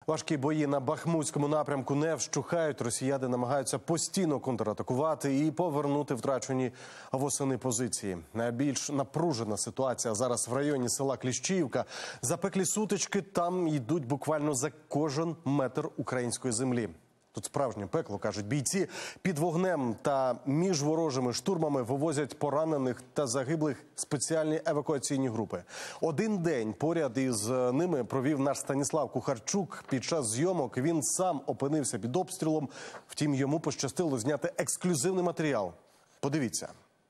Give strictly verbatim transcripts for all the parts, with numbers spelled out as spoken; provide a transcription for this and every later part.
Важкі бої на Бахмутському напрямку не вщухають. Росіяни намагаються постійно контратакувати і повернути втрачені восени позиції. Найбільш напружена ситуація зараз в районі села Кліщіївка. Запеклі сутички там йдуть буквально за кожен метр української землі. Тут справжнє пекло, кажуть бійці. Під вогнем та між ворожими штурмами вивозять поранених та загиблих спеціальні евакуаційні групи. Один день поряд із ними провів наш Станіслав Кухарчук. Під час зйомок він сам опинився під обстрілом. Втім, йому пощастило зняти ексклюзивний матеріал. Подивіться.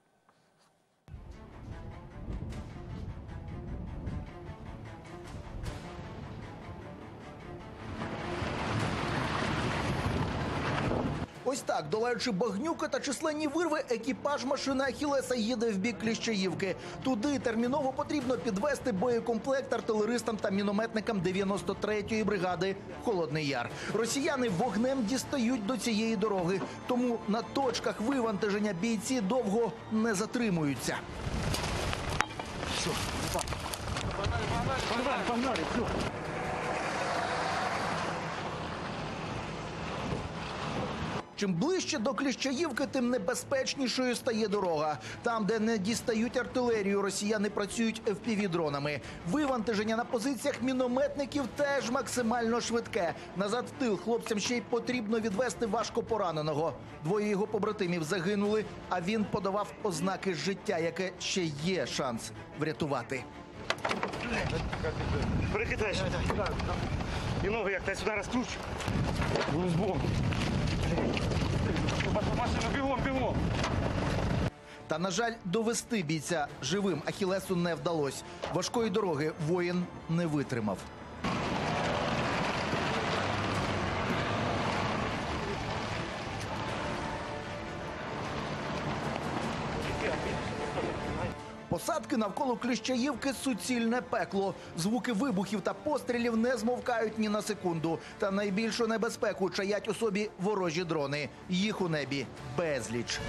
Ось так, долаючи багнюки та численні вирви, екіпаж машини «Ахілеса» їде в бік Кліщіївки. Туди терміново потрібно підвести боєкомплект артилеристам та мінометникам дев'яносто третьої бригади «Холодний Яр». Росіяни вогнем дістають до цієї дороги, тому на точках вивантаження бійці довго не затримуються. Все, погнали, погнали, погнали, все. Чим ближче до Кліщіївки, тим небезпечнішою стає дорога. Там, де не дістають артилерію, росіяни працюють еф пі ві-дронами. Вивантаження на позиціях мінометників теж максимально швидке. Назад в тил хлопцям ще й потрібно відвести важко пораненого. Двоє його побратимів загинули, а він подавав ознаки життя, яке ще є шанс врятувати. Перекидайся. І ноги як, та сюди розкручу. Грузбом. Машину, бігом, бігом. Та, на жаль, довести бійця живим Ахілесу не вдалося. Важкої дороги воїн не витримав. Посадки навколо Кліщіївки – суцільне пекло. Звуки вибухів та пострілів не змовкають ні на секунду. Та найбільшу небезпеку чаять у собі ворожі дрони. Їх у небі безліч.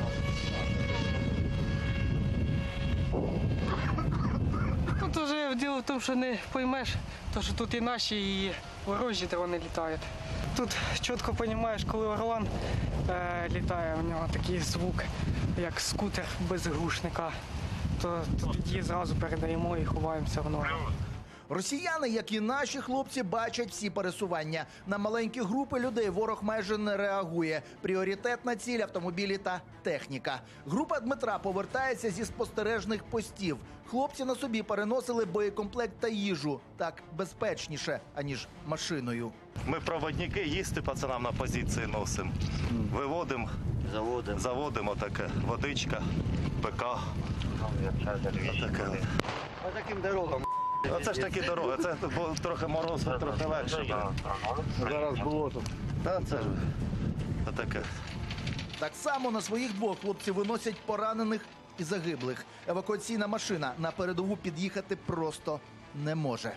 Тут вже діло в тому, що не поймеш, то, що тут і наші, і ворожі дрони літають. Тут чітко розумієш, коли орлан е, літає, у нього такий звук, як скутер без глушника. То, то тоді зразу передаємо і ховаємося в ноги. Росіяни, як і наші хлопці, бачать всі пересування. На маленькі групи людей ворог майже не реагує. Пріоритетна ціль – автомобілі та техніка. Група Дмитра повертається зі спостережних постів. Хлопці на собі переносили боєкомплект та їжу. Так безпечніше, аніж машиною. Ми проводники, їсти пацанам на позиції носимо. Виводимо, заводимо, заводимо таке, водичка, ПК. Отаке. Отаким дорогам. Оце ж такі дороги, це трохи мороз, трохи легше. Зараз болото. Та це ж отаке. Так само на своїх двох хлопці виносять поранених і загиблих. Евакуаційна машина на передову під'їхати просто не може.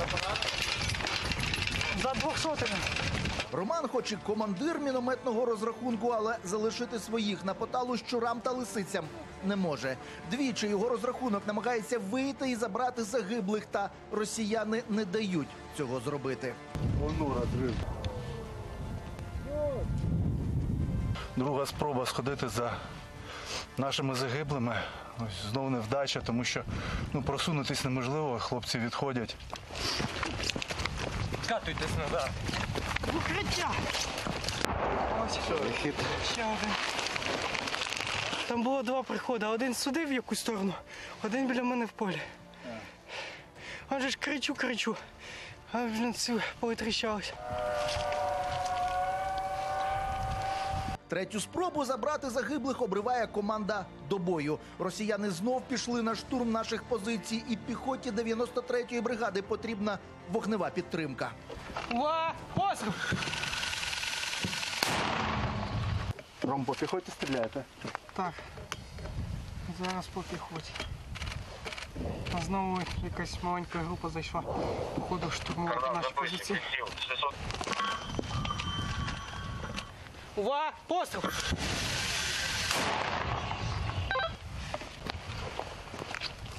За двохсотими. Роман хоч і командир мінометного розрахунку, але залишити своїх на поталу щурам та лисицям не може. Двічі його розрахунок намагається вийти і забрати загиблих, та росіяни не дають цього зробити. Друга спроба сходити за нашими загиблими. Ось знову невдача, тому що ну, просунутись неможливо, хлопці відходять. Катуйтесь назад. Укриття! Ось ще один. Там було два приходи. Один сюди в якусь сторону, один біля мене в полі. А вже ж кричу, кричу. А вже всі повитріщалися. Третю спробу забрати загиблих обриває команда до бою. Росіяни знов пішли на штурм наших позицій, і піхоті дев'яносто третьої бригади потрібна вогнева підтримка. Ва! Постріл! Ром, по піхоті стріляєте? Так. Зараз по піхоті. А знову якась маленька група зайшла. Походу штурмувати наші позиції. Ва! Постріл!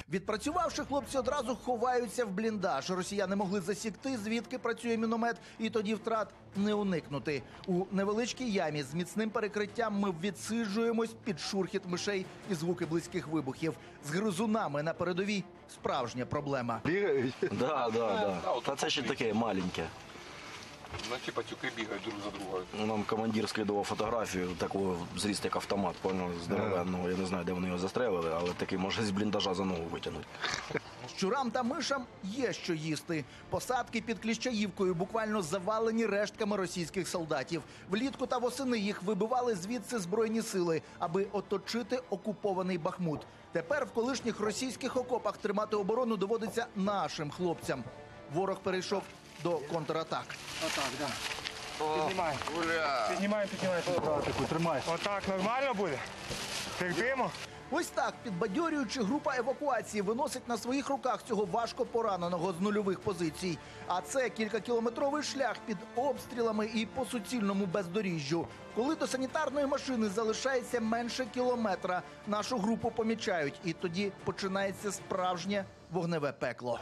Відпрацювавши, хлопці одразу ховаються в бліндаж. Росіяни могли засікти, звідки працює міномет, і тоді втрат не уникнути. У невеличкій ямі з міцним перекриттям ми відсиджуємось під шурхіт мишей і звуки близьких вибухів. З гризунами на передовій справжня проблема. Бігають. Да, да, да. Та це ще таке маленьке. Ну, типа тюки бігають друг за другою. Нам командир скидував фотографію такого зріст, як автомат, поняв, здоровенного. Я не знаю, де вони його застрелили, але такий може з бліндажа за ногу витягнути. Щурам та мишам є що їсти. Посадки під Кліщаївкою буквально завалені рештками російських солдатів. Влітку та восени їх вибивали звідси Збройні сили, аби оточити окупований Бахмут. Тепер в колишніх російських окопах тримати оборону доводиться нашим хлопцям. Ворог перейшов до контратак. Отак, да. Піднімай. Піднімай, піднімай. Тримай. Отак нормально буде? Терпимо? Ось так, підбадьорюючи, група евакуації виносить на своїх руках цього важко пораненого з нульових позицій. А це кількакілометровий шлях під обстрілами і по суцільному бездоріжжю. Коли до санітарної машини залишається менше кілометра, нашу групу помічають. І тоді починається справжнє вогневе пекло.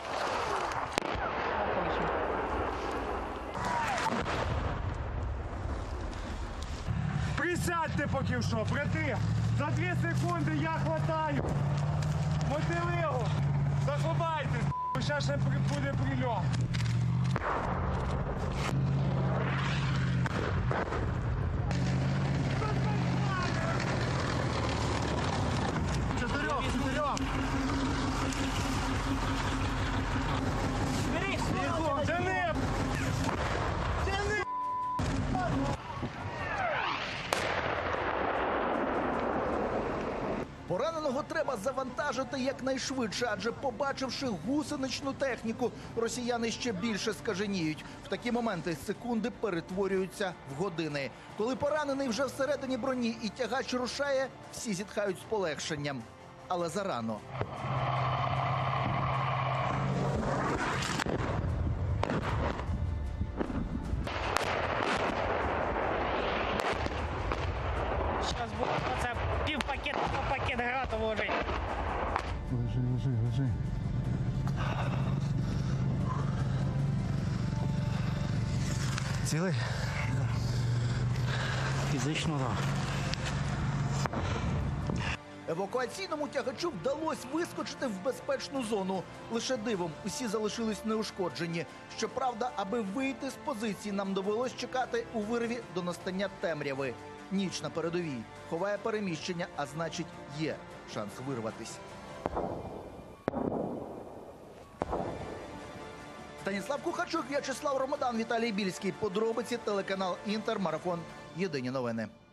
Присядьте поки що, брати! За дві секунди я хватаю! Мотиливо! Заховайтесь! Зараз ще при- буде прильот! Чотирьох! Чотирьох! Бігом! Тяни! Тяни! Пораненого треба завантажити якнайшвидше, адже побачивши гусеничну техніку, росіяни ще більше скаженіють. В такі моменти секунди перетворюються в години. Коли поранений вже всередині броні і тягач рушає, всі зітхають з полегшенням. Але зарано. Зараз буде це пів пакет, пакет грату вложить. Лежи, лежи, лежи. Цілий? Фізично, так. Евакуаційному тягачу вдалося вискочити в безпечну зону. Лише дивом усі залишились неушкоджені. Щоправда, аби вийти з позиції, нам довелось чекати у вирві до настання темряви. Ніч на передовій ховає переміщення, а значить, є шанс вирватись. Станіслав Кухарчук, В'ячеслав Ромадан, Віталій Більський. Подробиці, телеканал Інтер, Марафон. Єдині новини.